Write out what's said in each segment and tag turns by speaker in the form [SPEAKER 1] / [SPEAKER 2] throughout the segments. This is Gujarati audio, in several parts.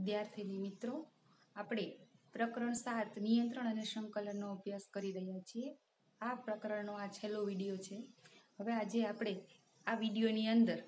[SPEAKER 1] વિદ્યાર્થીની મિત્રો, આપણે પ્રકરણ 7 નિયંત્રણ અને સંકલનનો અભ્યાસ કરી રહ્યા છીએ. આ પ્રકરણનો આ છેલ્લો વિડીયો છે. હવે આજે આપણે આ વિડીયોની અંદર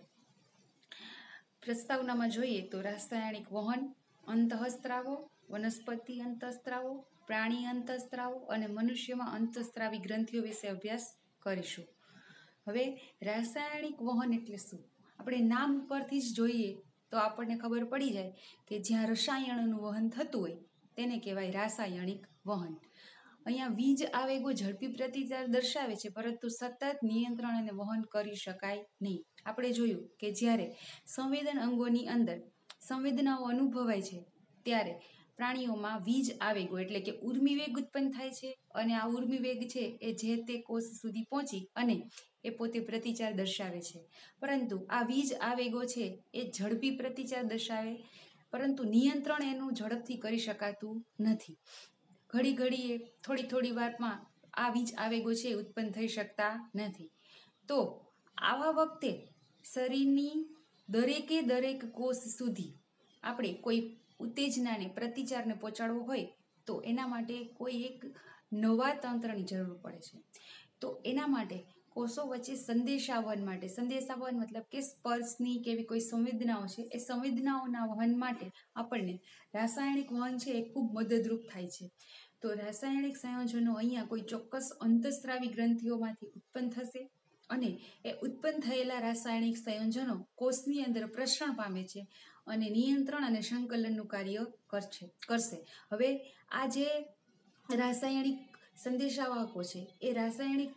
[SPEAKER 1] પ્રસ્તાવનામાં જોઈએ તો રાસાયણિક વહન, અંતઃસ્ત્રાવો, વનસ્પતિ અંતઃસ્ત્રાવો, પ્રાણી અંતઃસ્ત્રાવો અને મનુષ્યમાં અંતઃસ્ત્રાવી ગ્રંથિઓ વિશે અભ્યાસ કરીશું. હવે રાસાયણિક વહન એટલે શું? આપણે નામ પરથી જ જોઈએ તો આપણને ખબર પડી જાય કે જ્યાં રસાયણનું વહન થતું હોય તેને કહેવાય રાસાયણિક વહન. અહીંયા વીજ આવેગો ઝડપી પ્રતિકાર દર્શાવે છે, પરંતુ સતત નિયંત્રણ અને વહન કરી શકાય નહીં. આપણે જોયું કે જ્યારે સંવેદન અંગોની અંદર સંવેદનાઓ અનુભવાય છે ત્યારે પ્રાણીઓમાં વીજ આવેગો એટલે કે ઉર્મિવેગ ઉત્પન્ન થાય છે, અને આ ઉર્મિવેગ છે એ જે તે કોષ સુધી પહોંચી અને એ પોતે પ્રતિચાર દર્શાવે છે. પરંતુ આ વીજ આવેગો છે એ ઝડપી પ્રતિચાર દર્શાવે, પરંતુ નિયંત્રણ એનું ઝડપથી કરી શકાતું નથી. ઘડીએ થોડી વારમાં આ વીજ આવેગો છે ઉત્પન્ન થઈ શકતા નથી. તો આવા વખતે શરીરની દરેક કોષ સુધી આપણે કોઈ ઉત્તેજનાને પ્રતિચારને પહોંચાડવો હોય તો એના માટે કોઈ એક નવા તંત્રની જરૂર પડે છે. તો એના માટે કોષો વચ્ચે સંદેશાવહન મતલબ કે સ્પર્શની કે એવી કોઈ સંવેદનાઓ છે, એ સંવેદનાઓના વહન માટે આપણને રાસાયણિક વહન છે એ ખૂબ મદદરૂપ થાય છે. તો રાસાયણિક સંયોજનો અહીંયા કોઈ ચોક્કસ અંતઃસ્ત્રાવી ગ્રંથિઓમાંથી ઉત્પન્ન થશે, અને એ ઉત્પન્ન થયેલા રાસાયણિક સંયોજનો કોષની અંદર પ્રસરણ પામે છે અને નિયંત્રણ અને સંકલનનું કાર્ય કરશે. હવે આ જે રાસાયણિક સંદેશાવાહકો છે એ રાસાયણિક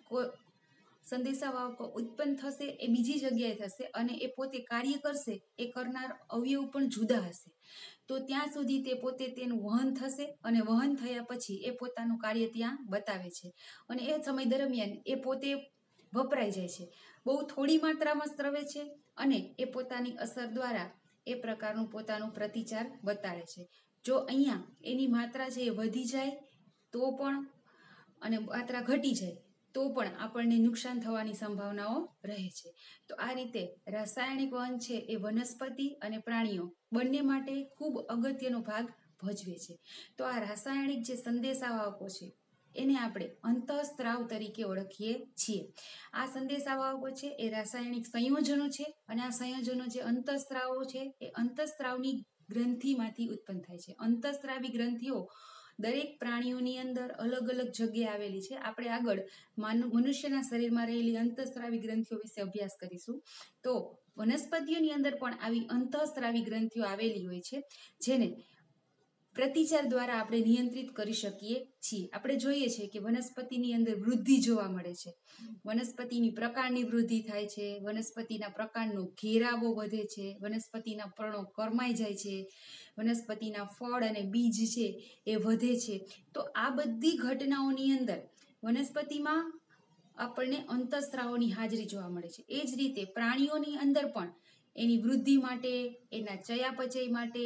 [SPEAKER 1] સંદેશાવાહકો ઉત્પન્ન થશે એ બીજી જગ્યાએ થશે, અને એ પોતે કાર્ય કરશે એ કરનાર અવયવ પણ જુદા હશે. તો ત્યાં સુધી તે પોતે તેનું વહન થશે, અને વહન થયા પછી એ પોતાનું કાર્ય ત્યાં બતાવે છે, અને એ સમય દરમિયાન એ પોતે વપરાઈ જાય છે. બહુ થોડી માત્રામાં સ્રવે છે અને એ પોતાની અસર દ્વારા એ પ્રકારનું પોતાનું પ્રતિચાર બતાડે છે. જો અહીંયા એની માત્રા છે એ વધી જાય તો પણ, અને માત્રા ઘટી જાય તો પણ આપણને નુકસાન થવાની સંભાવનાઓ રહે છે. તો આ રીતે રાસાયણિક વહન છે એ વનસ્પતિ અને પ્રાણીઓ બંને માટે ખૂબ અગત્યનો ભાગ ભજવે છે. તો આ રાસાયણિક જે સંદેશાવાહકો છે એને આપણે અંતઃસ્ત્રાવ તરીકે ઓળખીએ છીએ. આ સંદેશાવાહકો છે એ રાસાયણિક સંયોજનો છે, અને આ સંયોજનો જે અંતઃસ્ત્રાવો છે એ અંતઃસ્ત્રાવની ગ્રંથિમાંથી ઉત્પન્ન થાય છે. અંતઃસ્ત્રાવી ગ્રંથિઓ દરેક પ્રાણીઓની અંદર અલગ જગ્યાએ આવેલી છે. આપણે આગળ મનુષ્યના શરીરમાં રહેલી અંતઃસ્ત્રાવી ગ્રંથિઓ વિશે અભ્યાસ કરીશું. તો વનસ્પતિઓની અંદર પણ આવી અંતઃસ્ત્રાવી ગ્રંથિઓ આવેલી હોય છે, જેને પ્રતિચાર દ્વારા આપણે નિયંત્રિત કરી શકીએ છીએ. આપણે જોઈએ છીએ કે વનસ્પતિની અંદર વૃદ્ધિ જોવા મળે છે. વનસ્પતિની પ્રકાંડની વૃદ્ધિ થાય છે, વનસ્પતિના પ્રકાંડનો ઘેરાવો વધે છે, વનસ્પતિના પર્ણો કરમાઈ જાય છે, વનસ્પતિના ફળ અને બીજ છે એ વધે છે. તો આ બધી ઘટનાઓની અંદર વનસ્પતિમાં આપણને અંતઃસ્ત્રાવોની હાજરી જોવા મળે છે. એ જ રીતે પ્રાણીઓની અંદર પણ એની વૃદ્ધિ માટે, એના ચયાપચય માટે,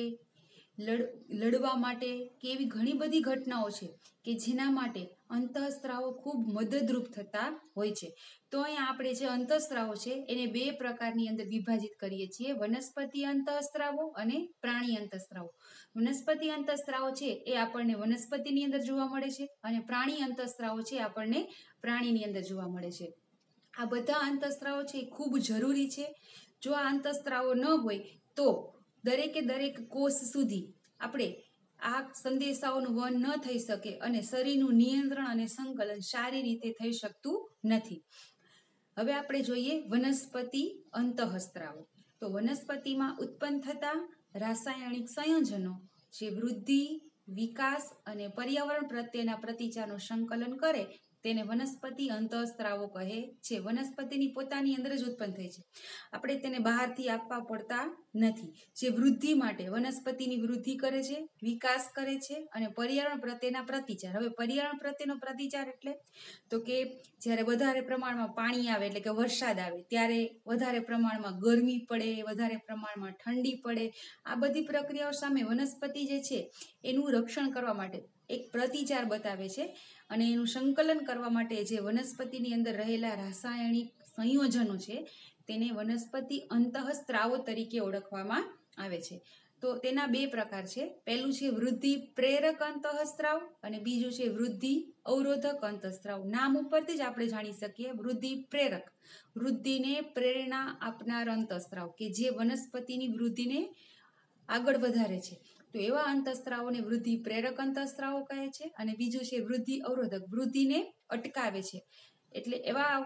[SPEAKER 1] લડવા માટે કે એવી ઘણી બધી ઘટનાઓ છે કે જેના માટે અંતઃસ્ત્રાવો ખૂબ મદદરૂપ થતા હોય છે. તો અહીંયા આપણે જે અંતઃસ્ત્રાવો છે એને બે પ્રકારની અંદર વિભાજિત કરીએ છીએ: વનસ્પતિ અંતઃસ્ત્રાવો અને પ્રાણી અંતઃસ્ત્રાવો. વનસ્પતિ અંતઃસ્ત્રાવો છે એ આપણને વનસ્પતિની અંદર જોવા મળે છે, અને પ્રાણી અંતઃસ્ત્રાવો છે આપણને પ્રાણીની અંદર જોવા મળે છે. આ બધા અંતઃસ્ત્રાવો છે એ ખૂબ જરૂરી છે. જો આ અંતઃસ્ત્રાવો ન હોય તો દરેક કોષ સુધી આપણે આ સંદેશાઓનું વહન ન થઈ શકે, અને શરીરનું નિયંત્રણ અને સંકલન સારી રીતે થઈ શકતું નથી. હવે આપણે જોઈએ વનસ્પતિ અંતઃસ્ત્રાવો. તો વનસ્પતિમાં ઉત્પન્ન થતા રાસાયણિક સંયોજનો જે વૃદ્ધિ, વિકાસ અને પર્યાવરણ પ્રત્યેના પ્રતિચારનું સંકલન કરે તેને વનસ્પતિ અંતઃસ્ત્રાવો કહે છે. વનસ્પતિની પોતાની અંદર જ ઉત્પન્ન થાય છે, આપણે તેને બહારથી આપવા પડતા નથી. જે વૃદ્ધિ માટે વનસ્પતિની વૃદ્ધિ કરે છે, વિકાસ કરે છે, અને પર્યાવરણ પ્રત્યેના પ્રતિચાર. હવે પર્યાવરણ પ્રત્યેનો પ્રતિચાર એટલે તો કે જ્યારે વધારે પ્રમાણમાં પાણી આવે એટલે કે વરસાદ આવે ત્યારે વધારે પ્રમાણમાં ગરમી પડે, વધારે પ્રમાણમાં ઠંડી પડે, આ બધી પ્રક્રિયાઓ સામે વનસ્પતિ જે છે એનું રક્ષણ કરવા માટે એક પ્રતિચાર બતાવે છે, અને એનું સંકલન કરવા માટે જે વનસ્પતિની અંદર રહેલા રાસાયણિક સંયોજનો છે તેને વનસ્પતિ અંતઃસ્ત્રાવો તરીકે ઓળખવામાં આવે છે. તો તેના બે પ્રકાર છે. પહેલું છે વૃદ્ધિ પ્રેરક અંતઃસ્ત્રાવ અને બીજું છે વૃદ્ધિ અવરોધક અંતઃસ્ત્રાવ. નામ ઉપરથી જ આપણે જાણી શકીએ. વૃદ્ધિ પ્રેરક, વૃદ્ધિને પ્રેરણા આપનાર અંતઃસ્ત્રાવ કે જે વનસ્પતિની વૃદ્ધિને આગળ વધારે છે. તો એવા અંતઃસ્ત્રાવોને વૃદ્ધિ પ્રેરક અંતઃસ્ત્રાવો કહે છે. અને બીજું છે વૃદ્ધિ અવરોધક, વૃદ્ધિને અટકાવે છે. એટલે એવા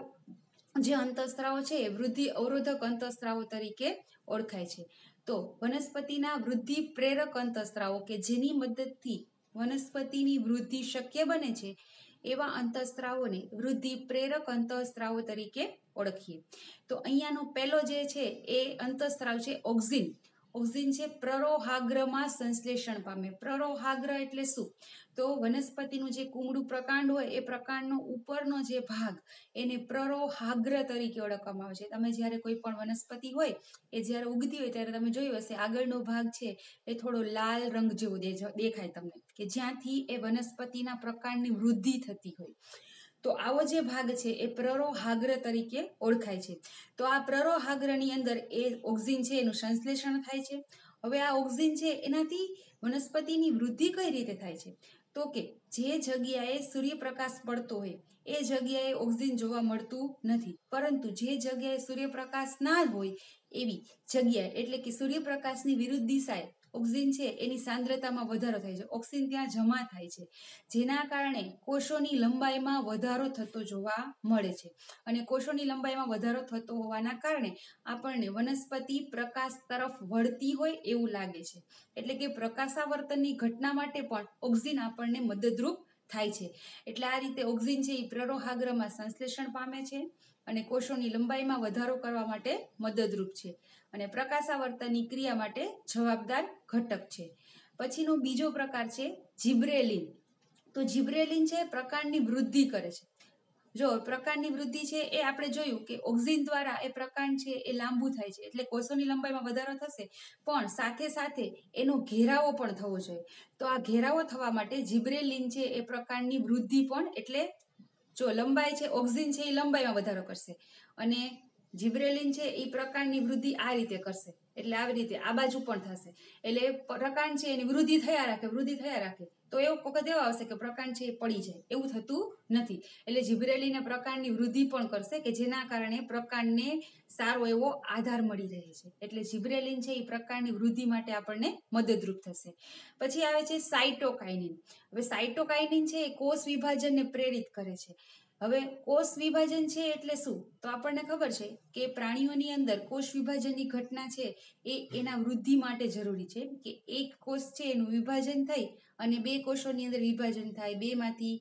[SPEAKER 1] જે અંતઃસ્ત્રાવો છે એ વૃદ્ધિ અવરોધક અંતઃસ્ત્રાવો તરીકે ઓળખાય છે. તો વનસ્પતિના વૃદ્ધિ પ્રેરક અંતઃસ્ત્રાવો કે જેની મદદથી વનસ્પતિની વૃદ્ધિ શક્ય બને છે એવા અંતઃસ્ત્રાવોને વૃદ્ધિ પ્રેરક અંતઃસ્ત્રાવો તરીકે ઓળખીએ. તો અહીંયાનો પહેલો જે છે એ અંતઃસ્ત્રાવ છે ઓક્ઝિન. ઓક્ઝિન છે પ્રરોહાગ્રમાં સંશ્લેષણ પામે. પ્રરોહાગ્ર એટલે શું? તો વનસ્પતિનું જે કુમળું પ્રકાંડ હોય એ પ્રકાંડનો ઉપરનો જે ભાગ એને પ્રરોહાગ્ર તરીકે ઓળખવામાં આવે છે. તમે જ્યારે કોઈ પણ વનસ્પતિ હોય એ જ્યારે ઉગતી હોય ત્યારે તમે જોયું હશે આગળનો ભાગ છે એ થોડો લાલ રંગ જેવો દેખાય તમને, કે જ્યાંથી એ વનસ્પતિના પ્રકાંડની વૃદ્ધિ થતી હોય. તો આવો જે ભાગ છે એ પ્રરોહાગ્ર તરીકે ઓળખાય છે. તો આ પ્રરોહાગ્રની અંદર એ ઓક્ઝિન છે એનું સંશ્લેષણ થાય છે. હવે આ ઓક્ઝિન છે એનાથી વનસ્પતિની વૃદ્ધિ કઈ રીતે થાય છે? તો કે જે જગ્યાએ સૂર્યપ્રકાશ પડતો હોય એ જગ્યાએ ઓક્ઝિન જોવા મળતું નથી, પરંતુ જે જગ્યાએ સૂર્યપ્રકાશ ના હોય એવી જગ્યાએ, એટલે કે સૂર્યપ્રકાશની વિરુદ્ધ દિશાએ ઓક્સિજન છે એની સાંદ્રતામાં વધારો થાય છે. ઓક્સિજન ત્યાં જમા થાય છે, જેના કારણે કોષોની લંબાઈમાં વધારો થતો જોવા મળે છે. અને કોષોની લંબાઈમાં વધારો થતો હોવાના કારણે આપણને વનસ્પતિ પ્રકાશ તરફ વળતી હોય એવું લાગે છે. એટલે કે પ્રકાશાવર્તનની ઘટના માટે પણ ઓક્સિજન આપણને મદદરૂપ થાય છે. એટલે આ રીતે ઓક્સિજન છે એ પ્રરોહાગ્રમાં સંશ્લેષણ પામે છે અને કોષોની લંબાઈમાં વધારો કરવા માટે મદદરૂપ છે અને પ્રકાશાવર્તનની ક્રિયા માટે જવાબદાર ઘટક છે. પછીનો બીજો પ્રકાર છે જિબ્રેલિન. તો જિબ્રેલિન છે પ્રકાંડની વૃદ્ધિ કરે છે. જો પ્રકાંડની વૃદ્ધિ છે એ આપણે જોયું કે ઓક્સિજન દ્વારા એ પ્રકાંડ છે એ લાંબુ થાય છે, એટલે કોષોની લંબાઈમાં વધારો થશે, પણ સાથે સાથે એનો ઘેરાવો પણ થવો જોઈએ. તો આ ઘેરાવો થવા માટે જિબ્રેલિન છે એ પ્રકાંડની વૃદ્ધિ પણ, એટલે જો લંબાઈ છે ઓક્સિજન છે એ લંબાઈમાં વધારો કરશે અને જિબ્રેલિન છે એ પ્રકાંડની વૃદ્ધિ આ રીતે કરશે, એટલે આવી રીતે આ બાજુ પણ થશે. એટલે પ્રકાંડ છે એની વૃદ્ધિ થયા રાખે તો એવો વખત એવો આવશે કે પ્રકાંડ છે એ પડી જાય. એવું થતું નથી. એટલે જિબ્રેલિન પ્રકાંડની વૃદ્ધિ પણ કરશે કે જેના કારણે પ્રકાંડને સારો એવો આધાર મળી રહે છે. એટલે જિબ્રેલિન છે એ પ્રકાંડની વૃદ્ધિ માટે આપણને મદદરૂપ થશે. પછી આવે છે સાઇટોકાઇનિન. હવે સાઇટોકાઇનિન છે એ કોષ વિભાજનને પ્રેરિત કરે છે. હવે કોષ વિભાજન છે એટલે શું? તો આપણને ખબર છે કે પ્રાણીઓની અંદર કોષ વિભાજનની ઘટના છે એ એના વૃદ્ધિ માટે જરૂરી છે કે એક કોષ છે એનું વિભાજન થઈ અને બે કોષોની અંદર વિભાજન થાય, 2 માંથી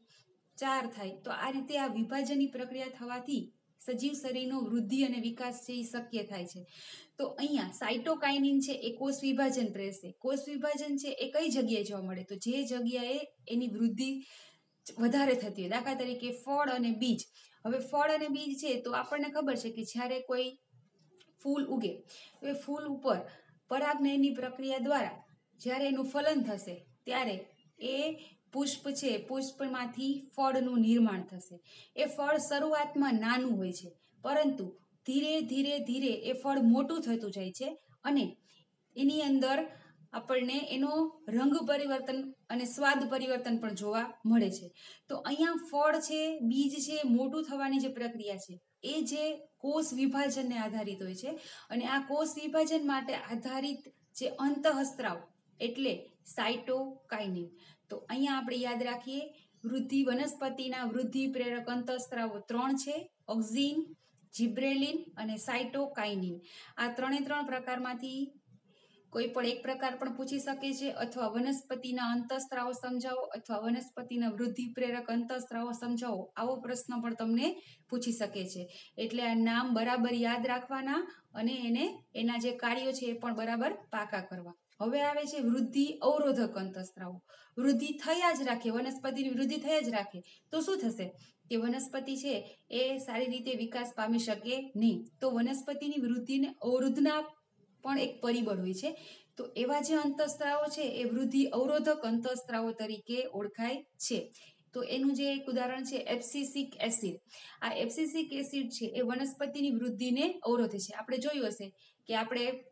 [SPEAKER 1] 4 થાય. તો આ રીતે આ વિભાજનની પ્રક્રિયા થવાથી સજીવ શરીરનો વૃદ્ધિ અને વિકાસ છે એ શક્ય થાય છે. તો અહીંયા સાઇટોકાઇનિન છે એ કોષ વિભાજન પ્રેરશે. કોષ વિભાજન છે એ કઈ જગ્યાએ જોવા મળે? તો જે જગ્યાએ એની વૃદ્ધિ વધારે થતી હોય, દાખલા તરીકે ફળ અને બીજ. હવે ફળ અને બીજ છે તો આપણને ખબર છે કે જ્યારે કોઈ ફૂલ ઉગે તો એ ફૂલ ઉપર પરાગનયનની પ્રક્રિયા દ્વારા જ્યારે એનું ફલન થશે ત્યારે એ પુષ્પ છે, પુષ્પમાંથી ફળનું નિર્માણ થશે. એ ફળ શરૂઆતમાં નાનું હોય છે, પરંતુ ધીરે ધીરે એ ફળ મોટું થતું જાય છે અને એની અંદર આપણને એનો રંગ પરિવર્તન અને સ્વાદ પરિવર્તન પણ જોવા મળે છે. તો અહીંયા ફળ છે, બીજ છે, મોટું થવાની જે પ્રક્રિયા છે એ જે કોષ વિભાજનને આધારિત હોય છે અને આ કોષ વિભાજન માટે આધારિત જે અંતઃસ્ત્રાવ એટલે સાઇટોકાઇનિન. તો અહીંયા આપણે યાદ રાખીએ વનસ્પતિના વૃદ્ધિ પ્રેરક અંતઃસ્ત્રાવો 3 છે: ઓક્સિન, જિબ્રેલિન અને સાઇટોકાઇનિન. આ 3 પ્રકારમાંથી કોઈ પણ એક પ્રકાર પણ પૂછી શકે છે, અથવા વનસ્પતિના અંતઃસ્ત્રાવો સમજાવો અથવા વનસ્પતિના વૃદ્ધિ પ્રેરક અંતઃસ્ત્રાવો સમજાવો, આવો પ્રશ્ન પણ તમને પૂછી શકે છે. એટલે આ નામ બરાબર યાદ રાખવાના અને એના જે કાર્યો છે એ પણ બરાબર પાકા કરવા. હવે આવે છે વૃદ્ધિ અવરોધક અંતઃસ્ત્રાવો. વૃદ્ધિ થયા જ રાખે, વનસ્પતિની વૃદ્ધિ થયા જ રાખે તો શું થશે કે વનસ્પતિ છે એ સારી રીતે વિકાસ પામી શકે નહીં. તો વનસ્પતિની વૃદ્ધિને અવરોધના પણ એક પરિબળ હોય છે. તો એવા જે અંતઃસ્ત્રાવો છે એ વૃદ્ધિ અવરોધક અંતઃસ્ત્રાવો તરીકે ઓળખાય છે. તો એનું જે એક ઉદાહરણ છે એબ્સિસિક એસિડ. આ એબ્સિસિક એસિડ છે એ વનસ્પતિની વૃદ્ધિને અવરોધે છે. આપણે જોયું હશે કે આપણે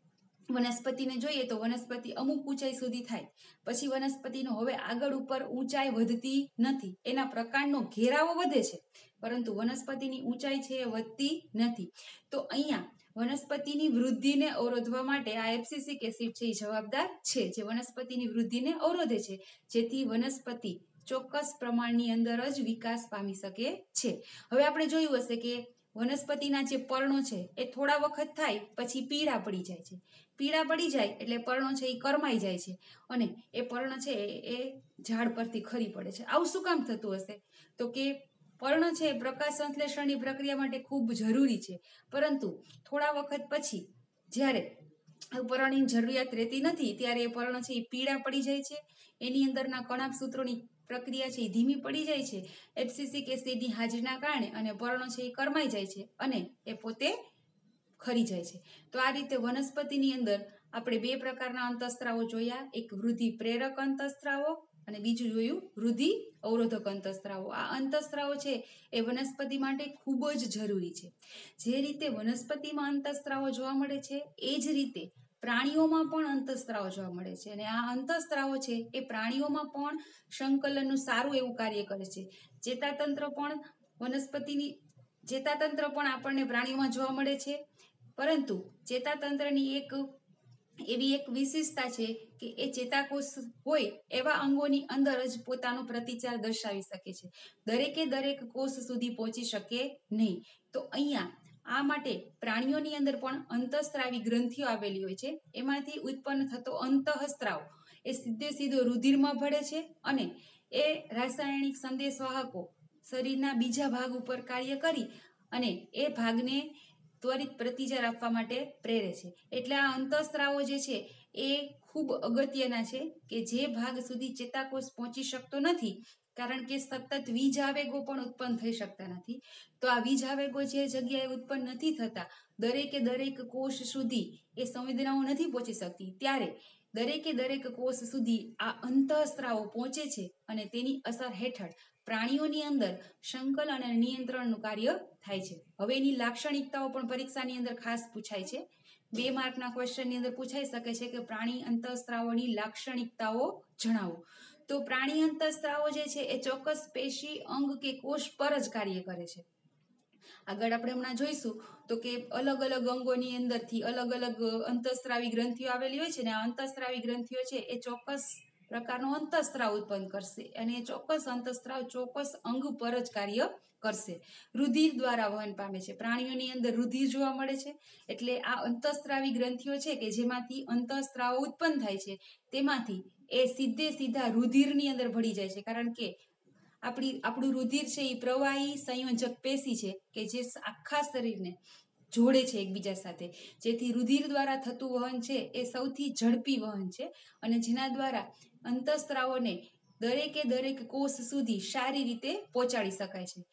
[SPEAKER 1] વનસ્પતિને જોઈએ તો વનસ્પતિ અમુક ઊંચાઈ સુધી થાય, પછી વનસ્પતિનો હવે આગળ ઉપર ઊંચાઈ વધતી નથી, એના પ્રકાંડનો ઘેરાવો વધે છે, પરંતુ વનસ્પતિની ઊંચાઈ છે એ વધતી નથી. તો અહીંયા વનસ્પતિની વૃદ્ધિને અવરોધવા માટે આ એબ્સિસિક એસિડ છે એ જવાબદાર છે, જે વનસ્પતિની વૃદ્ધિને અવરોધે છે, જેથી વનસ્પતિ ચોક્કસ પ્રમાણની અંદર જ વિકાસ પામી શકે છે. હવે આપણે જોયું હશે કે વનસ્પતિના જે પર્ણો છે એ થોડા વખત થાય પછી પીળા પડી જાય છે. પીળા પડી જાય એટલે પર્ણો છે એ કરમાઈ જાય છે અને એ પર્ણ છે એ ઝાડ પરથી ખરી પડે છે. આવું શું કામ થતું હશે? તો કે પર્ણ છે પ્રકાશ સંશ્લેષણની પ્રક્રિયા માટે ખૂબ જરૂરી છે, પરંતુ થોડા વખત પછી જ્યારે પર્ણની જરૂરિયાત રહેતી નથી ત્યારે એ પર્ણ છે એ પીળા પડી જાય છે, એની અંદરના કણાભ સૂત્રોની પ્રક્રિયા છે એ ધીમી પડી જાય છે એબ્સિસિક એસિડની હાજરીના કારણે, અને પર્ણ છે એ કરમાઈ જાય છે અને એ પોતે ખરી જાય છે. તો આ રીતે વનસ્પતિની અંદર આપણે બે પ્રકારના અંતઃસ્ત્રાવો જોયા, એક વૃદ્ધિ પ્રેરક અંતઃસ્ત્રાવો અને બીજું જોયું વૃદ્ધિ અવરોધક અંતઃસ્ત્રાવો. આ અંતઃસ્ત્રાવો છે એ વનસ્પતિ માટે ખૂબ જ જરૂરી છે. જે રીતે વનસ્પતિમાં અંતઃસ્ત્રાવો જોવા મળે છે એ જ રીતે પ્રાણીઓમાં પણ અંતઃસ્ત્રાવો જોવા મળે છે, અને આ અંતઃસ્ત્રાવો છે એ પ્રાણીઓમાં પણ સંકલનનું સારું એવું કાર્ય કરે છે. ચેતાતંત્ર પણ આપણને પ્રાણીઓમાં જોવા મળે છે, પરંતુ ચેતાતંત્રની એવી એક વિશેષતા છે કે એ ચેતાકોષ હોય એવા અંગોની અંદર જ પોતાનો પ્રતિચાર દર્શાવી શકે છે, દરેક કોષ સુધી પહોંચી શકે નહીં. તો અહીંયા આ માટે પ્રાણીઓની અંદર પણ અંતઃસ્ત્રાવી ગ્રંથિઓ આવેલી હોય છે, એમાંથી ઉત્પન્ન થતો અંતઃસ્ત્રાવ એ સીધો રુધિરમાં ભળે છે અને એ રાસાયણિક સંદેશવાહકો શરીરના બીજા ભાગ ઉપર કાર્ય કરી અને એ ભાગને ત્વરિત પ્રતિચાર આપવા માટે પ્રેરે છે. એટલે આ અંતઃસ્ત્રાવો જે છે એ ખૂબ અગત્યના છે કે જે ભાગ સુધી ચેતાકોષ પહોંચી શકતો નથી, કારણ કે સતત વીજ આવેગો પણ ઉત્પન્ન થઈ શકતા નથી. તો આ વીજ આવેગો જે જગ્યાએ ઉત્પન્ન નથી થતા, દરેક કોષ સુધી એ સંવેદનાઓ નથી પહોંચી શકતી, ત્યારે દરેક કોષ સુધી આ અંતઃસ્ત્રાવો પહોંચે છે અને તેની અસર હેઠળ પ્રાણીઓની અંદર સંકલન અને નિયંત્રણનું કાર્ય થાય છે. હવે એની લાક્ષણિકતાઓ પણ પરીક્ષાની અંદર ખાસ પૂછાય છે. 2 માર્કના ક્વેશ્ચનની અંદર પૂછાઈ શકે છે કે પ્રાણી અંતઃસ્ત્રાવોની લાક્ષણિકતાઓ જણાવો. તો પ્રાણી અંતઃસ્ત્રાવો જે છે એ ચોક્કસ પેશી, અંગ કે કોષ પર જ કાર્ય કરે છે. આગળ આપણે હમણાં જોઈશું તો કે અલગ અંગોની અંદરથી અલગ અંતઃસ્ત્રાવી ગ્રંથિઓ આવેલી હોય છે, ને આ અંતઃસ્ત્રાવી ગ્રંથિઓ છે એ ચોક્કસ પ્રકારનો અંતઃસ્ત્રાવ ઉત્પન્ન કરશે અને એ ચોક્કસ અંતઃસ્ત્રાવ ચોક્કસ અંગ પર જ કાર્ય કરશે. રુધિર દ્વારા વહન પામે છે. પ્રાણીઓની અંદર રુધિર જોવા મળે છે, એટલે આ અંતઃસ્ત્રાવી ગ્રંથિઓ છે કે જેમાંથી અંતઃસ્ત્રાવો ઉત્પન્ન થાય છે, તેમાંથી એ સીધા રુધિરની અંદર ભળી જાય છે, કારણ કે આપણું રુધિર છે એ પ્રવાહી સંયોજક પેશી છે કે જે આખા શરીરને જોડે છે એકબીજા સાથે, જેથી રુધિર દ્વારા થતું વહન છે એ સૌથી ઝડપી વહન છે અને જેના દ્વારા અંતઃસ્ત્રાવોને દરેક કોષ સુધી સારી રીતે પહોંચાડી શકાય છે.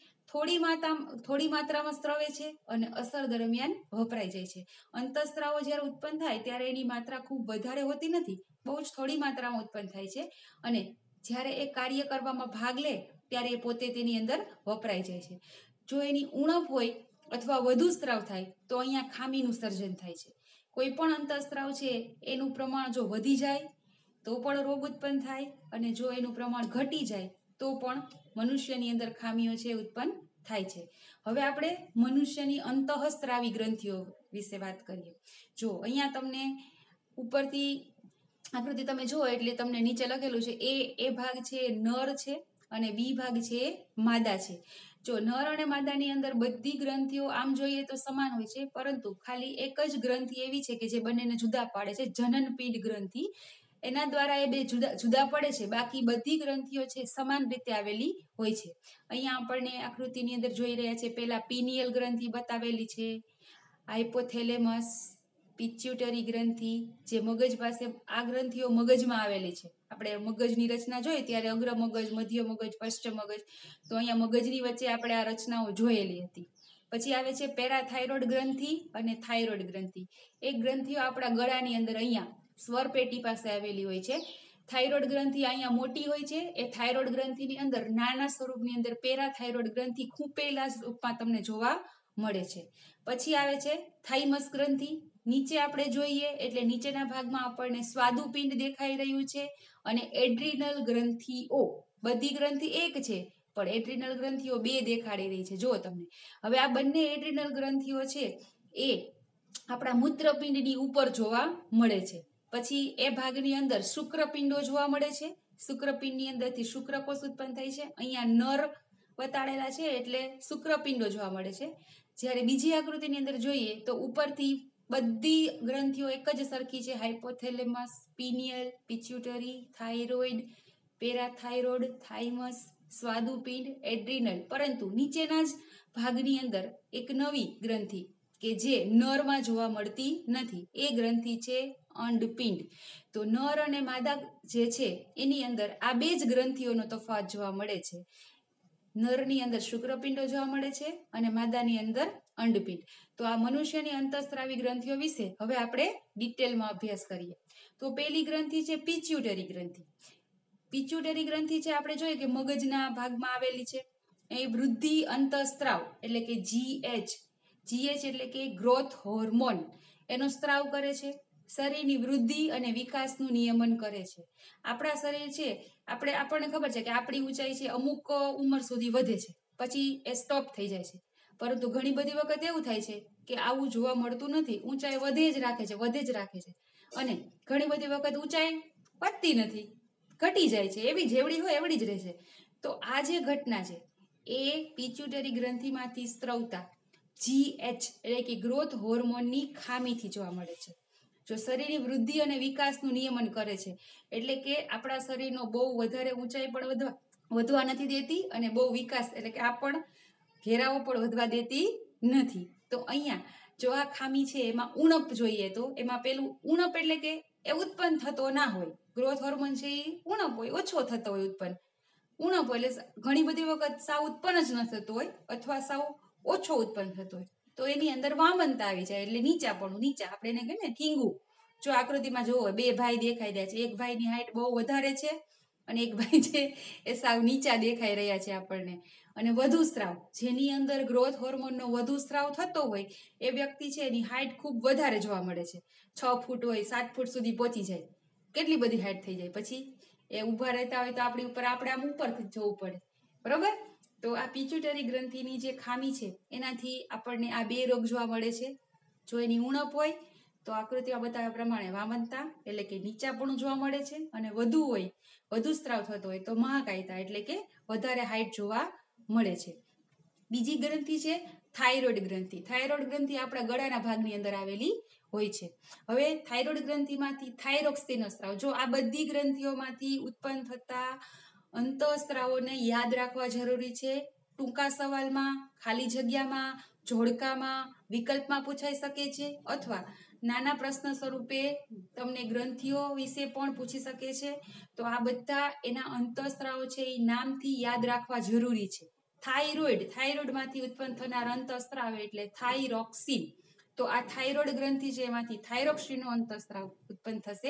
[SPEAKER 1] થોડી માત્રામાં સ્ત્રવે છે અને અસર દરમિયાન વપરાઈ જાય છે. અંતઃસ્ત્રાવો જ્યારે ઉત્પન્ન થાય ત્યારે એની માત્રા ખૂબ વધારે હોતી નથી, બહુ જ થોડી માત્રામાં ઉત્પન્ન થાય છે અને જ્યારે એ કાર્ય કરવામાં ભાગ લે ત્યારે એ પોતે તેની અંદર વપરાઈ જાય છે. જો એની ઉણપ હોય અથવા વધુ સ્ત્રાવ થાય તો અહીંયા ખામીનું સર્જન થાય છે. કોઈ પણ અંતઃસ્ત્રાવ છે એનું પ્રમાણ જો વધી જાય તો પણ રોગ ઉત્પન્ન થાય, અને જો એનું પ્રમાણ ઘટી જાય તો પણ મનુષ્યની અંદર ખામીઓ છે ઉત્પન્ન થાય છે. હવે આપણે મનુષ્યની અંતઃસ્ત્રાવી ગ્રંથિઓ વિશે વાત કરીએ. જો અહીંયા તમને ઉપરથી આકૃતિ તમે જુઓ એટલે તમને નીચે લખેલું છે એ ભાગ છે નર છે અને બી ભાગ છે માદા છે. જો નર અને માદાની અંદર બધી ગ્રંથિઓ આમ જોઈએ તો સમાન હોય છે, પરંતુ ખાલી એક જ ગ્રંથિ એવી છે કે જે બંનેને જુદા પાડે છે, જનનપીંડ ગ્રંથિ. એના દ્વારા એ બે જુદા પડે છે, બાકી બધી ગ્રંથિઓ છે સમાન રીતે આવેલી હોય છે. અહીંયા આપણને આકૃતિની અંદર જોઈ રહ્યા છે, પહેલા પિનિયલ ગ્રંથિ બતાવેલી છે, હાઇપોથેલેમસ, પિચ્યુટરી ગ્રંથિ જે મગજ પાસે, આ ગ્રંથિઓ મગજમાં આવેલી છે. આપણે મગજની રચના જોઈએ ત્યારે અગ્ર મગજ, મધ્ય મગજ, પશ્ચ મગજ, તો અહીંયા મગજની વચ્ચે આપણે આ રચનાઓ જોયેલી હતી. પછી આવે છે પેરાથાઇરોઇડ ગ્રંથિ અને થાઇરોઇડ ગ્રંથિ. એક ગ્રંથિઓ આપણા ગળાની અંદર અહીંયા સ્વર પેટી પાસે આવેલી હોય છે. થાઇરોઇડ ગ્રંથિ અહીંયા મોટી હોય છે. એ થાઇરોઇડ ગ્રંથિની અંદર નાના સ્વરૂપની અંદર પેરાથાઇરોઇડ ગ્રંથિ ખૂંપેલા રૂપમાં તમને જોવા મળે છે. પછી આવે છે થાઇમસ ગ્રંથિ. નીચે આપણે જોઈએ એટલે નીચેના ભાગમાં આપણને સ્વાદુપિંડ દેખાઈ રહ્યું છે અને એડ્રિનલ ગ્રંથિઓ, બધી ગ્રંથિ એક છે પણ એડ્રિનલ ગ્રંથિઓ બે દેખાડી રહી છે. જો તમને હવે આ બંને એડ્રિનલ ગ્રંથિઓ છે એ આપણા મૂત્રપિંડની ઉપર જોવા મળે છે. પછી એ ભાગની અંદર શુક્રપિંડો જોવા મળે છે. શુક્રપિંડની અંદરથી શુક્રકોષ ઉત્પન્ન થાય છે. અહીંયા નર બતાડેલા છે એટલે શુક્રપિંડો જોવા મળે છે. જ્યારે બીજી આકૃતિની અંદર જોઈએ તો ઉપરથી બધી ગ્રંથિઓ એક જ સરખી છે. Hypothalamus, pineal, pituitary, thyroid, parathyroid, thymus, સ્વાદુપિંડ, એડ્રિનલ. પરંતુ નીચેના જ ભાગની અંદર એક નવી ગ્રંથિ કે જે નરમાં જોવા મળતી નથી, એ ગ્રંથિ છે અંડપિંડ. તો નર અને માદા જે છે એની અંદર આ બે જ ગ્રંથિઓનો તફાવત જોવા મળે છે. નરની અંદર શુક્રપિંડો જોવા મળે છે અને માદાની અંદર અંડપિંડ. તો આ મનુષ્યની અંતઃસ્ત્રાવી ગ્રંથિઓ વિશે હવે આપણે ડિટેલમાં અભ્યાસ કરીએ. તો પહેલી ગ્રંથિ છે પિચ્યુટરી ગ્રંથિ. પિચ્યુટરી ગ્રંથિ છે આપણે જોઈએ કે મગજના ભાગમાં આવેલી છે. એ વૃદ્ધિ અંતઃસ્ત્રાવ એટલે કે GH એટલે કે ગ્રોથ હોર્મોન એનો સ્ત્રાવ કરે છે. શરીરની વૃદ્ધિ અને વિકાસનું નિયમન કરે છે. આપણા શરીર છે આપણને ખબર છે કે આપણી ઊંચાઈ છે અમુક ઉંમર સુધી વધે છે, પછી એ સ્ટોપ થઈ જાય છે. પરંતુ ઘણી બધી વખત એવું થાય છે કે આવું જોવા મળતું નથી. ઊંચાઈ વધે જ રાખે છે અને ઘણી બધી વખત ઊંચાઈ વધતી નથી, ઘટી જાય છે. એવી જેવડી હોય એવડી જ રહેશે. તો આ જે ઘટના છે એ પિચ્યુટરી ગ્રંથિમાંથી સ્ત્રવતા GH એટલે કે ગ્રોથ હોર્મોનની ખામીથી જોવા મળે છે. જો શરીરની વૃદ્ધિ અને વિકાસનું નિયમન કરે છે એટલે કે આપણા શરીરનો બહુ વધારે ઊંચાઈ પણ વધવા નથી દેતી અને બહુ વિકાસ એટલે કે આ પણ ઘેરાવો પણ વધવા દેતી નથી. તો અહીંયા જો આ ખામી છે એમાં ઉણપ જોઈએ તો એમાં પેલું ઉણપ એટલે કે એ ઉત્પન્ન થતો ના હોય. ગ્રોથ હોર્મોન છે એ ઉણપ હોય, ઓછો થતો હોય ઉત્પન્ન. ઉણપ હોય એટલે ઘણી બધી વખત સાવ ઉત્પન્ન જ ન થતો હોય અથવા સાવ ઓછો ઉત્પન્ન થતો હોય. તો એની અંદર વામનતા આવી જાય એટલે નીચા આપણે એને કહીએ ને ઠીંગુ. જો આકૃતિમાં જોવો બે ભાઈ દેખાઈ રહ્યા છે. એક ભાઈની હાઈટ બહુ વધારે છે અને એક ભાઈ છે એ સાવ નીચા દેખાઈ રહ્યા છે આપણને. અને વધુ સ્ત્રાવ, જેની અંદર ગ્રોથ હોર્મોનનો વધુ સ્ત્રાવ થતો હોય એ વ્યક્તિ છે એની હાઈટ ખૂબ વધારે જોવા મળે છે. 6 ફૂટ હોય 7 ફૂટ સુધી પહોંચી જાય, કેટલી બધી હાઈટ થઈ જાય. પછી એ ઊભા રહેતા હોય તો આપણી ઉપર આપણે આમ ઉપરથી જવું પડે, બરોબર. તો આ પિચ્યુટરી ગ્રંથિની જે ખામી છે એનાથી આપણને આ બે રોગ જોવા મળે છે. જો એની ઉણપ હોય તો આકૃતિમાં બતાવ્યા પ્રમાણે વામનતા એટલે કે નીચાપણું જોવા મળે છે અને વધુ સ્ત્રાવ થતો હોય તો મહાકાયતા એટલે કે વધારે હાઈટ જોવા મળે છે. બીજી ગ્રંથિ છે થાઇરોઇડ ગ્રંથિ. થાઇરોઇડ ગ્રંથિ આપણા ગળાના ભાગની અંદર આવેલી હોય છે. હવે થાઇરોઇડ ગ્રંથિમાંથી થાઇરોક્સિનનો સ્ત્રાવ, જો આ બધી ગ્રંથિઓમાંથી ઉત્પન્ન થતા અંતઃસ્ત્રાવોને યાદ રાખવા જરૂરી છે. ટૂંકા સવાલમાં, ખાલી જગ્યામાં, જોડકામાં, વિકલ્પમાં પૂછાઈ શકે છે અથવા નાના પ્રશ્ન સ્વરૂપે તમને ગ્રંથિઓ વિશે પણ પૂછી શકે છે. તો આ બધા એના અંતઃસ્ત્રાવો છે એ નામથી યાદ રાખવા જરૂરી છે. થાઇરોઇડમાંથી ઉત્પન્ન થનાર અંતઃસ્ત્રાવ એટલે થાઇરોક્સિન. તો આ થાઇરોઇડ ગ્રંથિ છે એમાંથી થાઇરોક્સિનનો અંતઃસ્ત્રાવ ઉત્પન્ન થશે.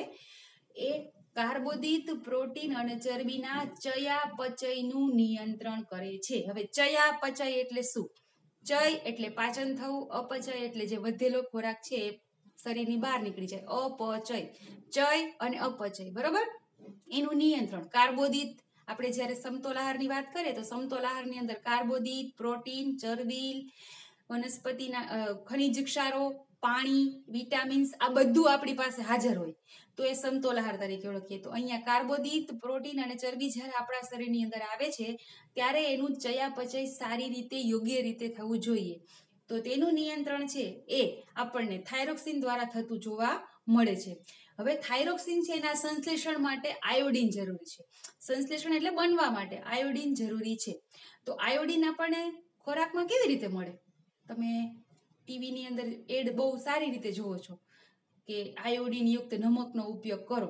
[SPEAKER 1] એ કાર્બોદિત, પ્રોટીન અને ચરબીના ચયાપચયનું નિયંત્રણ કરે છે. હવે ચયાપચય એટલે શું? ચય એટલે પાચન થવું, અપચય એટલે જે વધેલો ખોરાક છે એ શરીરની બહાર નીકળી જાય, અપચય. ચય અને અપચય, બરોબર. એનું નિયંત્રણ કાર્બોદિત, આપણે જ્યારે સમતોલ આહારની વાત કરીએ તો સમતોલ આહારની અંદર કાર્બોદિત, પ્રોટીન, ચરબી, વનસ્પતિના ખનિજ ક્ષારો, પાણી, વિટામિન્સ આ બધું આપણી પાસે હાજર હોય તો એ સમતોલ આહાર તરીકે ઓળખીએ. તો અહીંયા કાર્બોદિત, પ્રોટીન અને ચરબી જ્યારે આપણા શરીરની અંદર આવે છે ત્યારે એનું ચયાપચય સારી રીતે, યોગ્ય રીતે થવું જોઈએ. તો તેનું નિયંત્રણ છે એ આપણને થાઇરોક્સિન દ્વારા થતું જોવા મળે છે. હવે થાઇરોક્સિન છે એના સંશ્લેષણ માટે આયોડિન જરૂરી છે. સંશ્લેષણ એટલે બનવા માટે આયોડિન જરૂરી છે. તો આયોડિન આપણને ખોરાકમાં કેવી રીતે મળે? તમે ટીવીની અંદર એડ બહુ સારી રીતે જુઓ છો કે આયોડિન યુક્ત નમકનો ઉપયોગ કરો,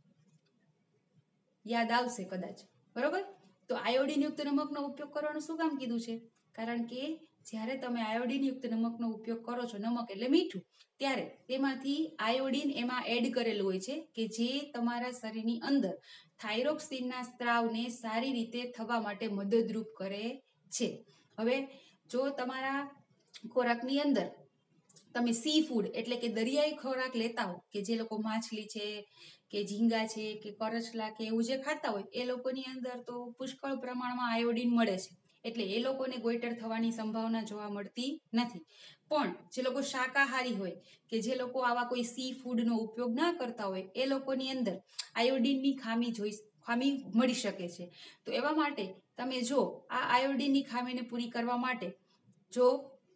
[SPEAKER 1] યાદ આવશે કદાચ, બરોબર. તો આયોડિન યુક્ત નમકનો ઉપયોગ કરવાનું શું કામ કીધું છે? કારણ કે જ્યારે તમે આયોડિન યુક્ત નમકનો ઉપયોગ કરો છો, નમક એટલે મીઠું, ત્યારે તેમાંથી આયોડિન એમાં એડ કરેલું હોય છે કે જે તમારા શરીરની અંદર થાઇરોક્સિનના સ્ત્રાવને સારી રીતે થવા માટે મદદરૂપ કરે છે. હવે જો તમારા ખોરાકની અંદર તમે સી ફૂડ એટલે કે દરિયાઈ ખોરાક લેતા હો, કે જે લોકો માછલી છે કે ઝીંગા છે કે કરચલા કે એવું જે ખાતા હોય, એ લોકોની અંદર તો પુષ્કળ પ્રમાણમાં આયોડીન મળે છે, એટલે એ લોકોને ગોઈટર થવાની સંભાવના જોવા મળતી નથી. પણ જે લોકો શાકાહારી હોય કે જે લોકો આવા કોઈ સી ફૂડનો ઉપયોગ ના કરતા હોય, એ લોકોની અંદર આયોડીનની ખામી મળી શકે છે. તો એવા માટે તમે જો આ આયોડીનની ખામીને પૂરી કરવા માટે જો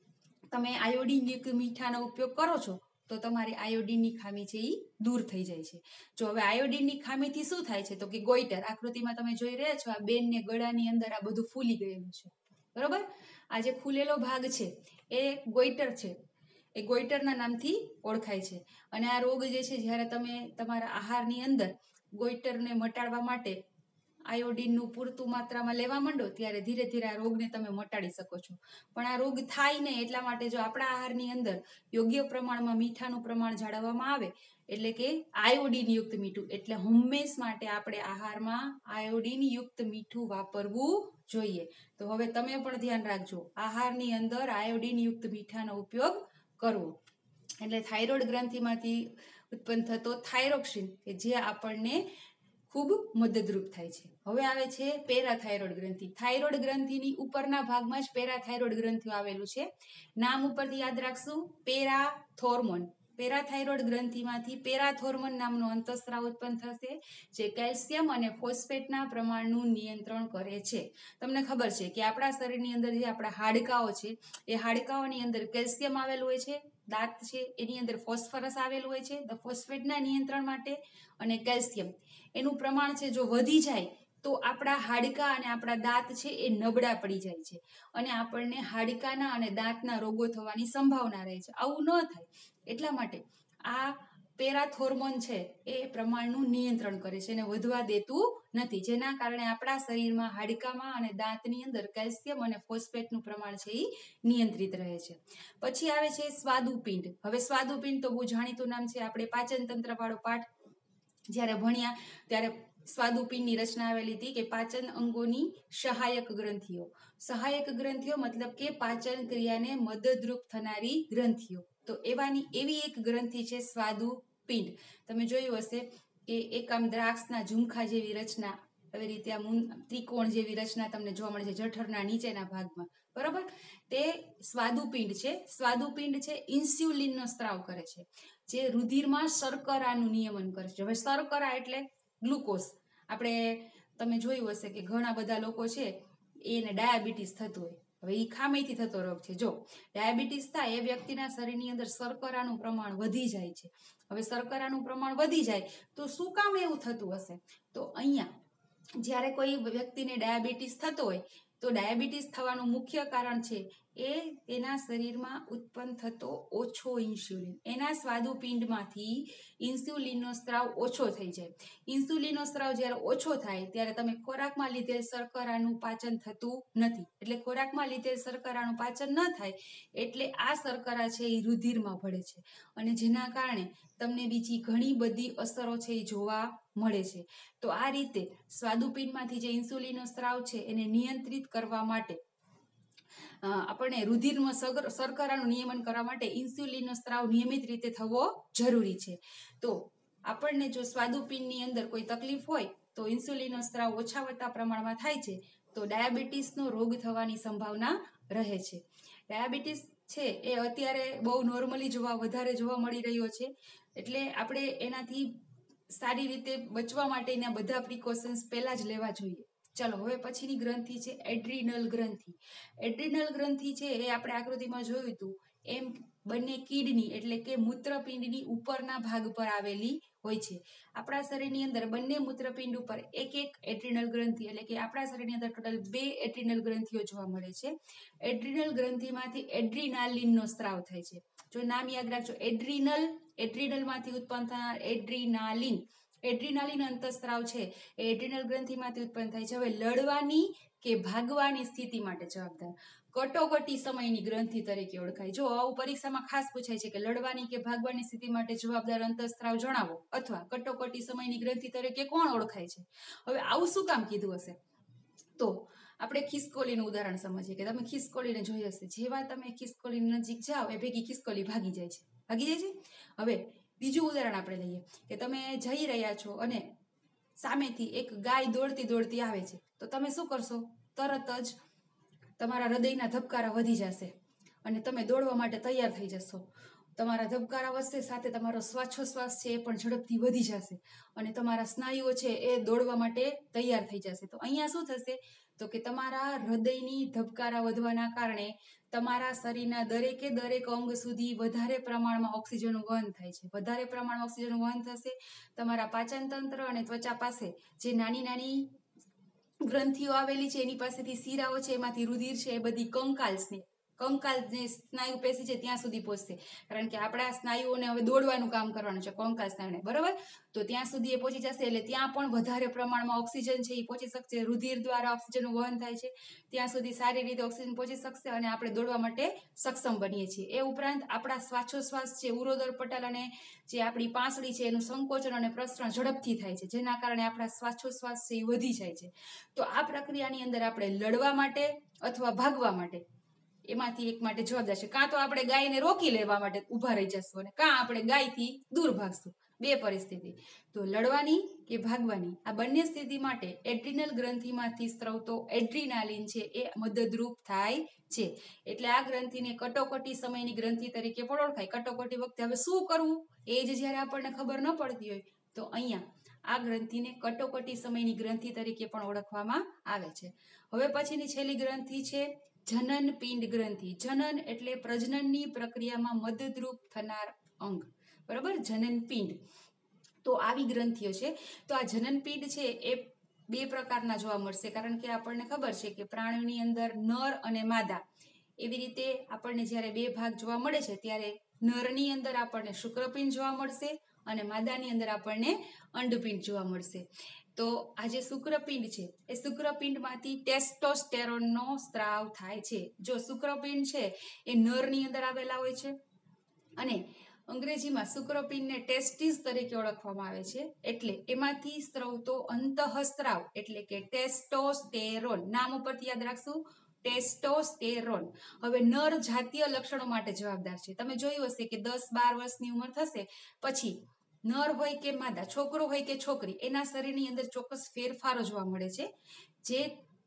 [SPEAKER 1] તમે આયોડીનયુક્ત મીઠાનો ઉપયોગ કરો છો તો તમારી આયોડીનની ખામી છે એ દૂર થઈ જાય છે. જો હવે આયોડીનની ખામીથી શું થાય છે, તો કે ગોઈટર, આકૃતિમાં તમે જોઈ રહ્યા છો આ બેનને ગળાની અંદર આ બધું ફૂલી ગયેલું છે, બરોબર. આ જે ફૂલેલો ભાગ છે એ ગોઈટર છે, એ ગોઈટરના નામથી ઓળખાય છે. અને આ રોગ જે છે, જ્યારે તમે તમારા આહારની અંદર ગોઈટરને મટાડવા માટે આયોડીનનું પૂરતું માત્રામાં લેવા માંડો ત્યારે ધીરે ધીરે આ રોગને તમે મટાડી શકો છો. પણ આ રોગ થાય નહીં એટલા માટે જો આપણા આહારની અંદર યોગ્ય પ્રમાણમાં મીઠાનું પ્રમાણ જાળવવામાં આવે, એટલે કે આયોડીનયુક્ત મીઠું, એટલે હંમેશ માટે આપણે આહારમાં આયોડીનયુક્ત મીઠું વાપરવું જોઈએ. તો હવે તમે પણ ધ્યાન રાખજો, આહારની અંદર આયોડીનયુક્ત મીઠાનો ઉપયોગ કરવો. એટલે થાઇરોઇડ ગ્રંથિમાંથી ઉત્પન્ન થતો થાઇરોક્સિન કે જે આપણને ખૂબ મદદરૂપ થાય છે. હવે આવે છે પેરાથાઇરોઇડ ગ્રંથિ. થાઇરોઇડ ગ્રંથિની ઉપરના ભાગમાં જ પેરાથાઇરોઇડ ગ્રંથિ આવેલું છે. નામ ઉપરથી યાદ રાખશું, પેરાથોર્મોન. પેરાથાઇરોઇડ ગ્રંથિમાંથી પેરાથોર્મોન નામનો અંતઃસ્રાવ ઉત્પન્ન થશે, જે કેલ્શિયમ અને ફોસ્ફેટના પ્રમાણનું નિયંત્રણ કરે છે. તમને ખબર છે કે આપણા શરીરની અંદર જે આપણા હાડકાઓ છે, એ હાડકાઓની અંદર કેલ્શિયમ આવેલું હોય છે, દાંત છે એની અંદર ફોસ્ફરસ આવેલું હોય છે, ફોસ્ફેટના નિયંત્રણ માટે. અને કેલ્શિયમ એનું પ્રમાણ છે જો વધી જાય તો આપણા હાડકા અને આપણા દાંત છે એ નબળા પડી જાય છે, અને આપણને હાડકાના અને દાંતના રોગો થવાની સંભાવના રહે છે. આવું ન થાય એટલા માટે આ પેરાથોર્મોન છે એ પ્રમાણનું નિયંત્રણ કરે છે અને વધવા દેતું નથી, જેના કારણે આપણા શરીરમાં હાડકામાં અને દાંતની અંદર કેલ્શિયમ અને ફોસ્ફેટનું પ્રમાણ છે એ નિયંત્રિત રહે છે. પછી આવે છે સ્વાદુપિંડ. હવે સ્વાદુપિંડ તો બહુ જાણીતું નામ છે, આપણે પાચન તંત્ર વાળો પાઠ જ્યારે ભણ્યા ત્યારે સ્વાદુપિંડની રચના આવેલી હતી કે પાચન અંગોની સહાયક ગ્રંથિઓ. સહાયક ગ્રંથિઓ મતલબ કે પાચન ક્રિયાને મદદરૂપ થનારી ગ્રંથિઓ. તો એવી એક ગ્રંથિ છે સ્વાદુપિંડ. તમે જોયું હશે કે એક આમ દ્રાક્ષના ઝુમખા જેવી રચના, આવી રીતે આમ ત્રિકોણ જેવી રચના તમને જોવા મળે છે જઠરના નીચેના ભાગમાં, બરોબર. તે સ્વાદુપિંડ છે. સ્વાદુપિંડ છે ઇન્સ્યુલિનનો સ્ત્રાવ કરે છે, જે રુધિરમાં શર્કરાનું નિયમન કરે છે. હવે શર્કરા એટલે ગ્લુકોઝ. આપણે તમે જોયું હશે કે ઘણા બધા લોકો છે એને ડાયાબિટીસ થતું હોય. હવે એ ખામીથી થતો રોગ છે. જો ડાયાબિટીસ થાય એ વ્યક્તિના શરીરની અંદર શર્કરાનું પ્રમાણ વધી જાય છે. હવે શર્કરાનું પ્રમાણ વધી જાય તો શું કામ એવું થતું હશે? તો અહીંયા જ્યારે કોઈ વ્યક્તિને ડાયાબિટીસ થતો હોય તો ડાયાબિટીસ થવાનું મુખ્ય કારણ છે એ એના શરીરમાં ઉત્પન્ન થતો ઓછો ઇન્સ્યુલિન. એના સ્વાદુપિંડમાંથી ઇન્સ્યુલિનનો સ્ત્રાવ ઓછો થઈ જાય. ઇન્સ્યુલિનનો સ્ત્રાવ જ્યારે ઓછો થાય ત્યારે તમે ખોરાકમાં લીધેલ શર્કરાનું પાચન થતું નથી. એટલે ખોરાકમાં લીધેલ શર્કરાનું પાચન ન થાય એટલે આ શર્કરા છે એ રુધિરમાં ભળે છે, અને જેના કારણે તમને બીજી ઘણી બધી અસરો છે એ જોવા મળે છે. તો આ રીતે સ્વાદુપિંડમાંથી જે ઇન્સ્યુલિનનો સ્ત્રાવ છે એને નિયંત્રિત કરવા માટે આપણને રુધિરમાં શર્કરાનું નિયમન કરવા માટે ઇન્સ્યુલિનનો સ્ત્રાવ નિયમિત રીતે થવો જરૂરી છે. તો આપણને જો સ્વાદુપિંડની અંદર કોઈ તકલીફ હોય તો ઇન્સ્યુલિનનો સ્ત્રાવ ઓછા વધતા પ્રમાણમાં થાય છે તો ડાયાબિટીસનો રોગ થવાની સંભાવના રહે છે. ડાયાબિટીસ છે એ અત્યારે બહુ નોર્મલી વધારે જોવા મળી રહ્યો છે, એટલે આપણે એનાથી સારી રીતે બચવા માટેના બધા પ્રિકોશન્સ પહેલા જ લેવા જોઈએ. ચાલો હવે પછીની ગ્રંથિ છે એડ્રીનલ ગ્રંથિ. એડ્રીનલ ગ્રંથિ છે એ આપણે આકૃતિમાં જોયું હતું એમ બંને કિડની એટલે કે મૂત્રપિંડની ઉપરના ભાગ પર આવેલી હોય છે. આપણા શરીરની અંદર બંને મૂત્રપિંડ ઉપર એક એક એડ્રીનલ ગ્રંથિ, એટલે કે આપણા શરીરની અંદર ટોટલ 2 એડ્રીનલ ગ્રંથિઓ જોવા મળે છે. એડ્રીનલ ગ્રંથિમાંથી એડ્રીનાલિનનો સ્ત્રાવ થાય છે. જો નામ યાદ રાખજો, એડ્રીનલમાંથી ઉત્પન્ન થનાર એડ્રીનાલિન. એડ્રીનાલિન અંતઃસ્ત્રાવ છે એ એડ્રીનલ ગ્રંથિમાંથી ઉત્પન્ન થાય છે. હવે લડવાની કે ભાગવાની સ્થિતિ માટે જવાબદાર કટોકટી સમયની ગ્રંથિ તરીકે ઓળખાય. જો આવું પરીક્ષામાં ખાસ પૂછાય છે કે લડવાની કે ભાગવાની સ્થિતિ માટે જવાબદાર અંતઃસ્ત્રાવ જણાવો, અથવા કટોકટી સમયની ગ્રંથિ તરીકે કોણ ઓળખાય છે. હવે આવું શું કામ કીધું હશે? તો આપણે ખિસકોલીનું ઉદાહરણ સમજીએ કે તમે ખિસકોલીને જોઈ હશે, જેવા તમે ખિસકોલીની નજીક જાઓ એ ભેગી ખિસકોલી ભાગી જાય છે. હવે બીજું ઉદાહરણ આપણે લઈએ કે તમે જઈ રહ્યા છો અને સામેથી એક ગાય દોડતી દોડતી આવે છે, તો તમે શું કરશો? તરત જ તમારા હૃદયના ધબકારા વધી જશે અને તમે દોડવા માટે તૈયાર થઈ જશો. તમારા ધબકારા વધશે, સાથે તમારો શ્વાસોશ્વાસ છે એ પણ ઝડપથી વધી જશે અને તમારા સ્નાયુઓ છે એ દોડવા માટે તૈયાર થઈ જશે. તો અહીંયા શું થશે? તો કે તમારા હૃદયની ધબકારા વધવાના કારણે તમારા શરીરના દરેકે દરેક અંગ સુધી વધારે પ્રમાણમાં ઓક્સિજનનું વહન થાય છે. વધારે પ્રમાણમાં ઓક્સિજનનું વહન થશે. તમારા પાચન તંત્ર અને ત્વચા પાસે જે નાની નાની ગ્રંથિઓ આવેલી છે એની પાસેથી શીરાઓ છે, એમાંથી રુધિર છે એ બધી કંકાલ સ્નાયુ પેશી છે ત્યાં સુધી પહોંચશે, કારણ કે આપણા સ્નાયુઓને હવે દોડવાનું કામ કરવાનું છે કંકાલ સ્નાયુને, બરોબર? તો ત્યાં સુધી એ પહોંચી જશે, એટલે ત્યાં પણ વધારે પ્રમાણમાં ઓક્સિજન છે એ પહોંચી શકશે. રુધિર દ્વારા ઓક્સિજનનું વહન થાય છે, ત્યાં સુધી સારી રીતે ઓક્સિજન પહોંચી શકશે અને આપણે દોડવા માટે સક્ષમ બનીએ છીએ. એ ઉપરાંત આપણા શ્વાસોશ્વાસ છે, ઉરોદર પટલ અને જે આપણી પાંસળી છે એનું સંકોચન અને પ્રસરણ ઝડપથી થાય છે, જેના કારણે આપણા શ્વાસોશ્વાસ છે એ વધી જાય છે. તો આ પ્રક્રિયાની અંદર આપણે લડવા માટે અથવા ભાગવા માટે એમાંથી એક માટે જવાબદાર છે. કાં તો આપણે ગાયને રોકી લેવા માટે ઊભા રહી જશું અને કાં આપણે ગાયથી દૂર ભાગશું. બે પરિસ્થિતિ. તો લડવાની કે ભાગવાની, આ બંને સ્થિતિ માટે એડ્રિનલ ગ્રંથિમાંથી સ્ત્રવતો એડ્રિનાલિન છે એ મદદરૂપ થાય છે. એટલે આ ગ્રંથિને કટોકટી સમયની ગ્રંથિ તરીકે પણ ઓળખાય. કટોકટી વખતે હવે શું કરવું એ જ જ્યારે આપણને ખબર ન પડતી હોય, તો અહીંયા આ ગ્રંથિને કટોકટી સમયની ગ્રંથિ તરીકે પણ ઓળખવામાં આવે છે. હવે પછીની છેલ્લી ગ્રંથિ છે જનન પિંડ ગ્રંથિ. જનન એટલે પ્રજનનની પ્રક્રિયામાં મદદરૂપ થનાર અંગ, બરાબર? જનન પિંડ. તો આવી ગ્રંથિઓ છે. તો આ જનન પિંડ છે એ બે પ્રકારના જોવા મળશે, કારણ કે આપણને ખબર છે કે પ્રાણીની અંદર નર અને માદા એવી રીતે આપણને જ્યારે બે ભાગ જોવા મળે છે, ત્યારે નરની અંદર આપણને શુક્રપિંડ જોવા મળશે અને માદાની અંદર આપણને અંડપિંડ જોવા મળશે. તો આ જે શુક્રપિંડ છે એ શુક્રપિંડમાંથી ટેસ્ટોસ્ટેરોનનો સ્ત્રાવ થાય છે. જો શુક્રપિંડ છે એ નરની અંદર આવેલા હોય છે અને અંગ્રેજીમાં શુક્રપિંડને ટેસ્ટિસ તરીકે ઓળખવામાં આવે છે, એટલે એમાંથી સ્ત્રવતો અંતઃસ્ત્રાવ એટલે કે ટેસ્ટોસ્ટેરોન, નામ ઉપરથી યાદ રાખશું, ટેસ્ટોસ્ટેરોન. હવે નર જાતીય લક્ષણો માટે જવાબદાર છે. તમે જોયું હશે કે 10-12 વર્ષની ઉંમર થશે પછી નર હોય કે માદા, છોકરો હોય કે છોકરી, એના શરીરની અંદર ચોક્કસ ફેરફારો જોવા મળે છે, જે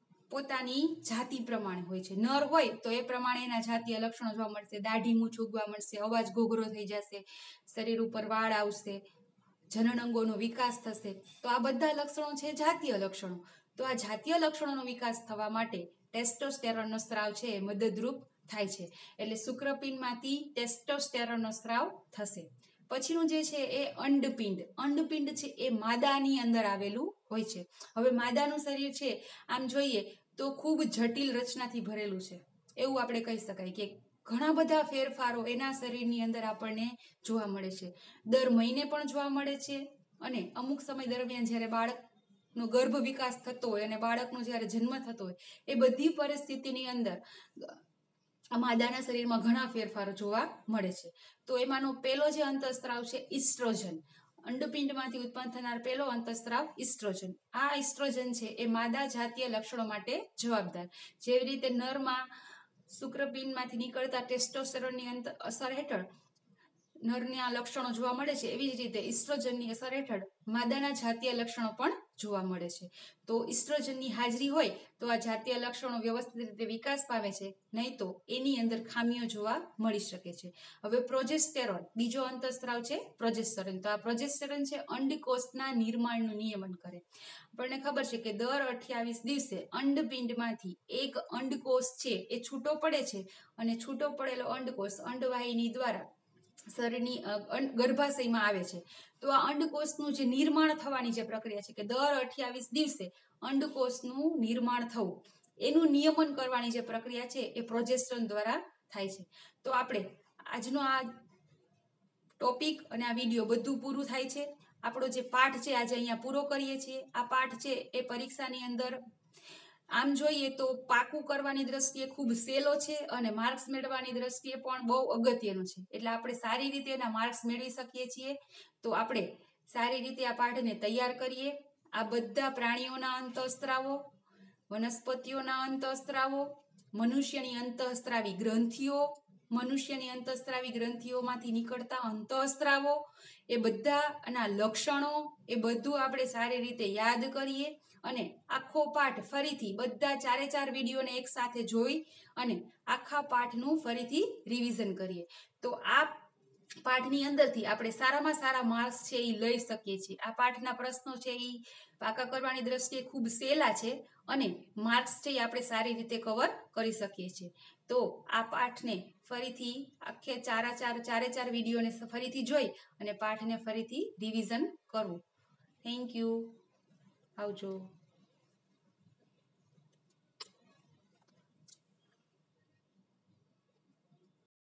[SPEAKER 1] પોતાની જાતિ પ્રમાણે હોય છે. નર હોય તો એ પ્રમાણે એના જાતીય લક્ષણો જોવા મળશે. દાઢી મૂછ ઉગવા મળશે, અવાજ ઘોઘરો થઈ જશે, શરીર ઉપર વાળ આવશે, જનન અંગોનો વિકાસ થશે. તો આ બધા લક્ષણો છે જાતીય લક્ષણો. તો આ જાતીય લક્ષણોનો વિકાસ થવા માટે ટેસ્ટોસ્ટેરોનનો સ્ત્રાવ છે એ મદદરૂપ થાય છે. એટલે શુક્રપિંડમાંથી ટેસ્ટોસ્ટેરોનનો સ્ત્રાવ થશે. પછીનું જે છે એ અંડપિંડ. અંડપિંડ છે એ માદાની અંદર આવેલું હોય છે. હવે માદાનું શરીર છે આમ જોઈએ તો ખૂબ જટિલ રચનાથી ભરેલું છે, એવું આપણે કહી શકાય કે ઘણા બધા ફેરફારો એના શરીરની અંદર આપણને જોવા મળે છે. દર મહિને પણ જોવા મળે છે અને અમુક સમય દરમિયાન જ્યારે બાળકનો ગર્ભ વિકાસ થતો હોય અને બાળકનો જ્યારે જન્મ થતો હોય, એ બધી પરિસ્થિતિની અંદર માદાના શરીરમાં ઘણા ફેરફારો જોવા મળે છે. તો એમાંનો પહેલો જે અંતઃસ્ત્રાવ છે ઇસ્ટ્રોજન. અંડપિંડમાંથી ઉત્પન્ન થનાર પહેલો અંતઃસ્ત્રાવ ઇસ્ટ્રોજન. આ ઇસ્ટ્રોજન છે એ માદા જાતીય લક્ષણો માટે જવાબદાર. જેવી રીતે નરમાં શુક્રપિંડમાંથી નીકળતા ટેસ્ટોસ્ટેરોનની અસર હેઠળ નરના લક્ષણો જોવા મળે છે, એવી જ રીતે ઇસ્ટ્રોજનની અસર હેઠળ માદાના જાતીય લક્ષણો પણ જોવા મળે છે. તો ઇસ્ટ્રોજનની હાજરી હોય તો આ જાતીય લક્ષણો વ્યવસ્થિત રીતે વિકાસ પામે છે, નહીં તો એની અંદર ખામીઓ જોવા મળી શકે છે. હવે પ્રોજેસ્ટેરોન, બીજો અંતઃસ્ત્રાવ છે પ્રોજેસ્ટેરોન. તો આ પ્રોજેસ્ટેરોન છે અંડકોષના નિર્માણનું નિયમન કરે. આપણને ખબર છે કે દર 28 દિવસે અંડપિંડમાંથી એક અંડકોષ છે એ છૂટો પડે છે અને છૂટો પડેલો અંડકોષ અંડવાહિની દ્વારા શરીરની ગર્ભાશયમાં આવે છે. તો આ અંડકોષનું જે નિર્માણ થવાની જે પ્રક્રિયા છે કે દર 28 દિવસે અંડકોષનું નિર્માણ થવું, એનું નિયમન કરવાની જે પ્રક્રિયા છે એ પ્રોજેસ્ટેરોન દ્વારા થાય છે. તો આપણે આજનો આ ટોપિક અને આ વિડીયો બધું પૂરું થાય છે. આપણો જે પાઠ છે આજે અહીંયા પૂરો કરીએ છીએ. આ પાઠ છે એ પરીક્ષાની અંદર આમ જોઈએ તો પાકું કરવાની દ્રષ્ટિએ ખૂબ સહેલો છે અને માર્ક્સ મેળવવાની દ્રષ્ટિએ પણ બહુ અગત્યનો છે. એટલે આપણે સારી રીતે એના માર્ક્સ મેળવી શકીએ છીએ. તો આપણે સારી રીતે આ પાઠને તૈયાર કરીએ. આ બધા પ્રાણીઓના અંતઃસ્ત્રાવો, વનસ્પતિઓના અંતઃસ્ત્રાવો, મનુષ્યની અંતઃસ્ત્રાવી ગ્રંથિઓ, મનુષ્યની અંતઃસ્ત્રાવી ગ્રંથિઓમાંથી નીકળતા અંતઃસ્ત્રાવો, એ બધાના લક્ષણો, એ બધું આપણે સારી રીતે યાદ કરીએ અને આખો પાઠ ફરીથી બધા 4 વિડીયોને એક સાથે જોઈ અને આખા પાઠનું ફરીથી રિવિઝન કરીએ. તો આ પાઠની અંદરથી આપણે સારામાં સારા માર્ક્સ છે એ લઈ શકીએ છીએ. આ પાઠના પ્રશ્નો છે એ પાકા કરવાની દ્રષ્ટિએ ખૂબ સહેલા છે અને માર્ક્સ છે એ આપણે સારી રીતે કવર કરી શકીએ છીએ. તો આ પાઠને ફરીથી આખે 4 વિડીયોને ફરીથી જોઈ અને પાઠને ફરીથી રિવિઝન કરવું. Thank you. આવજો.